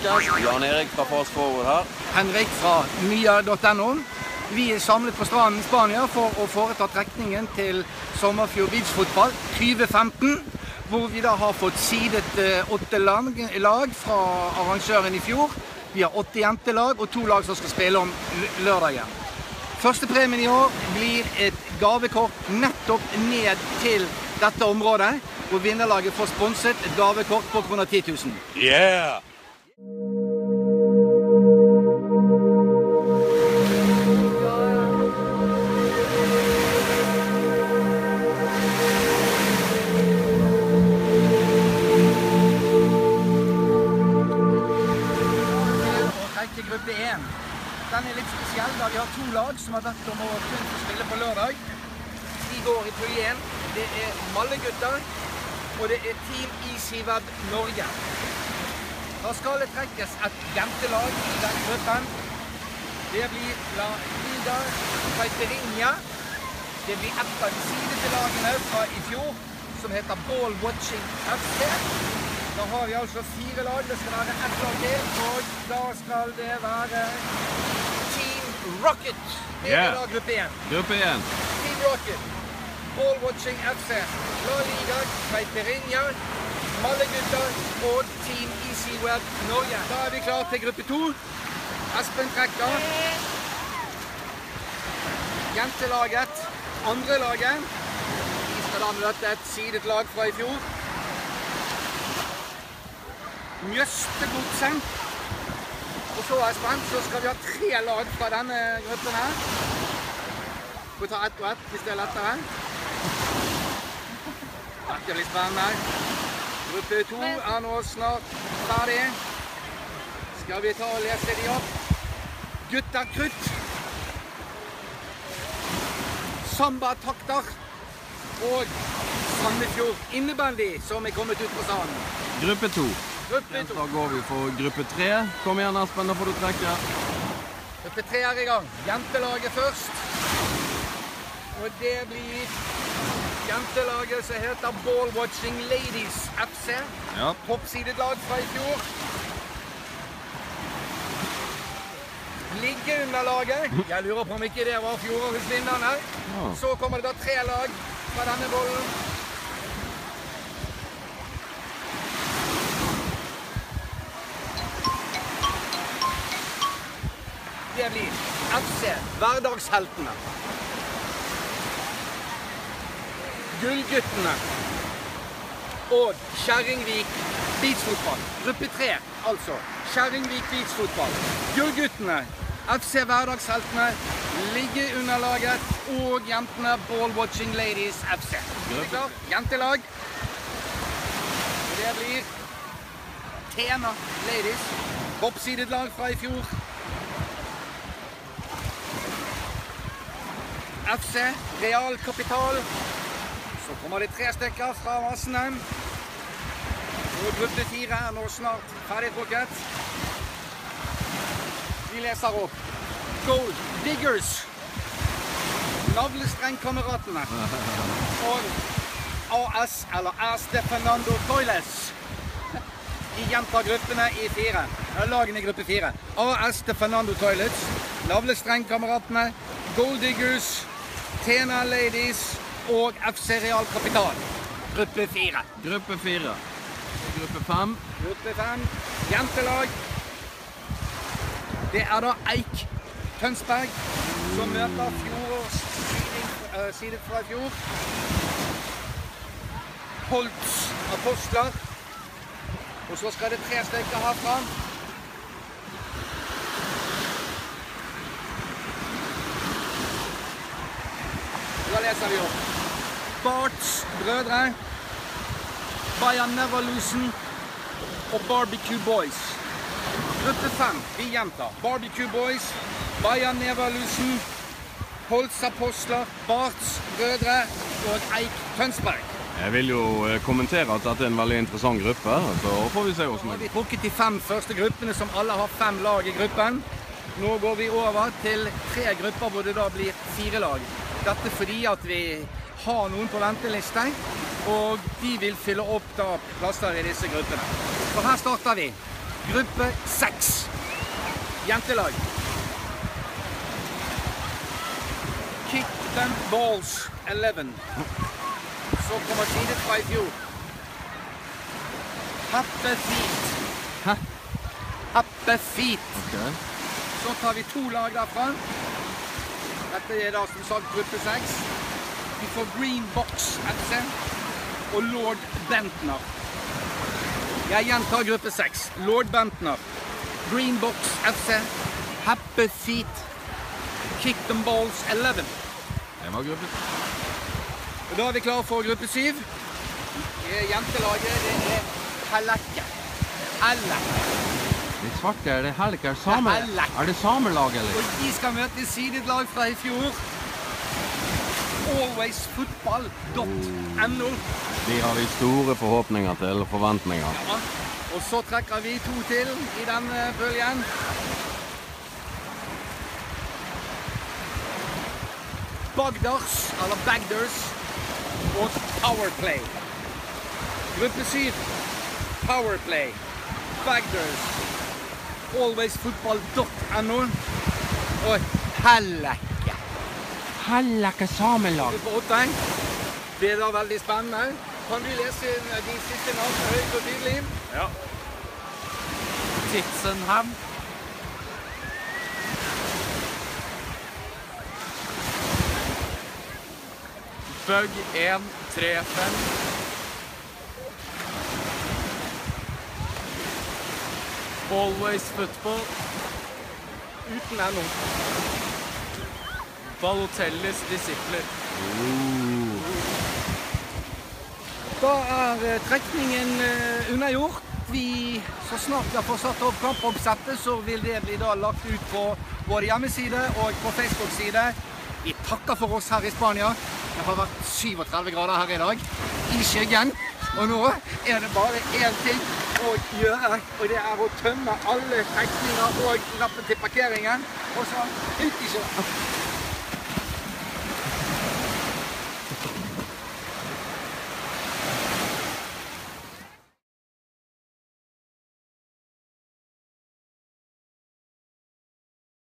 trekkes. Jan Erik fra Fast Forward her. Henrik fra mya.no. Vi er samlet på stranden i Spania for å foreta trekningen til Sommerfjord Beachfotball 2015, hvor vi da har fått sidet 8 lag fra arrangøren i fjor. Vi har 8 jentelag og 2 lag som skal spille om lørdagen. Første premien i år blir et gavekort nettopp ned til dette området, hvor vinnerlaget får sponset et gavekort på kroner 10 000. Yeah! Gruppe 1. Den er litt spesiell, da vi har 2 lag som har bedt om å kunne få spille på lørdag. De går i pulje 1. Det er Mallegutter, og det er Team Easyweb Norge. Da skal det trekkes et jentelag i den gruppen. Det blir La Liga Caipirinha. Det blir et av de sidete lagene fra i fjor, som heter Ball Watching FC. Da har vi altså 4 lag, det skal være 1 lag til, og da skal det være Team Rocket. Det er da gruppe 1. Gruppe 1. Team Rocket, Ball Watching FC, La Liga, Caipirinha, Mallegutter og Team Easyweb Norge. Da er vi klar til gruppe 2. Espen trekker. Jentelaget, andre laget. Vi skal da møte et sidet lag fra i fjor. Mjøstegodsen. Og så Espen, så skal vi ha 3 lag fra denne gruppen her. Vi tar 1 og 1 hvis det er lettere. Dette blir spennende. Gruppe 2 er nå snart ferdig. Skal vi ta og lese de opp. Gutterkrutt. Samba-takter. Og Sandefjord innebandy som er kommet ut på sanden. Gruppe 2. Da går vi for gruppe 3. Kom igjen, Espen, da får du trekke. Gruppe 3 er i gang. Jentelaget først. Og det blir jentelaget som heter Ball Watching Ladies FC. Ja. Toppsidet lag fra i fjor. Liggeunderlaget. Jeg lurer på om ikke det var fjorårets vinnerne. Ja. Så kommer det da 3 lag fra denne bollen. Det blir FC Hverdagsheltene, Gullguttene og Kjerringvik Beachfotball. Gruppe 3, altså Kjerringvik Beachfotball, Gullguttene, FC Hverdagsheltene, Liggeunderlaget og jentene Ball Watching Ladies FC. Jentelag. Det blir Tena Ladies, toppsidet lag fra i fjor. FC Real Kapital. Så kommer det 3 stykker fra massene. Og gruppe 4 er nå snart ferdigtrukket. Vi leser opp Gold Diggers, Navlestrengkameratene og AS eller AS de Fernando Toiles. De gjentar gruppene i 4. Lagene i gruppe 4. AS de Fernando Toilets, Navlestrengkameratene, Gold Diggers, Tena Ladies og FC Real Kapital. Gruppe 4. Gruppe 4. Gruppe 5. Gruppe 5. Jentelag. Det er da Eik Tønsberg som møter fjorårs sidet fra i fjor. Holtz Apostler. Og så skal det 3 stykker herfra. Da leser vi opp Barts brødre, Bayern Neverlusen og Barbecue Boys. Gruppe 5, vi gjentar. Barbecue Boys, Bayern Neverlusen, Holtz Apostler, Barts brødre og Eik Tønsberg. Jeg vil jo kommentere at dette er en veldig interessant gruppe, så får vi se hvordan det Vi har trukket de 5 første gruppene som alle har 5 lag i gruppen. Nå går vi over til 3 grupper hvor det da blir 4 lag. Dette fordi at vi har noen på venteliste, og de vil fylle opp da plasser i disse gruppene. Så her starter vi. Gruppe 6. Jentelag. Kick them balls 11. Så kommer side fra i fjor. Happe feet. Hæ? Happe feet. Ok. Så tar vi 2 lag derfra. Dette er da som sagt gruppe 6. Vi får Green Box FC og Lord Bentner. Jeg gjentar gruppe 6. Lord Bentner, Green Box FC, Happy Feet, Kick them balls 11. Det var gruppe. Og da er vi klare for gruppe 7. Jentelaget, det er Hellekke. Hellekke. De svarte, er det Hellekke? Er det samelag, eller? Og de skal møte sidet lag fra i fjor. Alwaysfootball.no. De har vi store forhåpninger til, eller forventninger. Ja, og så trekker vi 2 til i denne bølgen. Bagders, eller Bagders, og Powerplay. Gruppe 7, Powerplay, Bagders, Alwaysfootball.no, og Hellekke. Hellekke samelag. Det er da veldig spennende. Kan du lese de siste navnene høyt og tydelig? Ja. Titsenham. Bug 135. Always football. Uten ennå. Balotellis disipler. Da er trekningen unnagjort. Så snart vi har fått satt opp kampoppsettet, så vil det bli da lagt ut på både hjemmeside og på Facebook-side. Vi takker for oss her i Spania. Det har vært 37 grader her i dag, i skyggen. Og nå er det bare én ting å gjøre, og det er å tømme alle trekninger og lappe til parkeringen, og så ut i sjøen.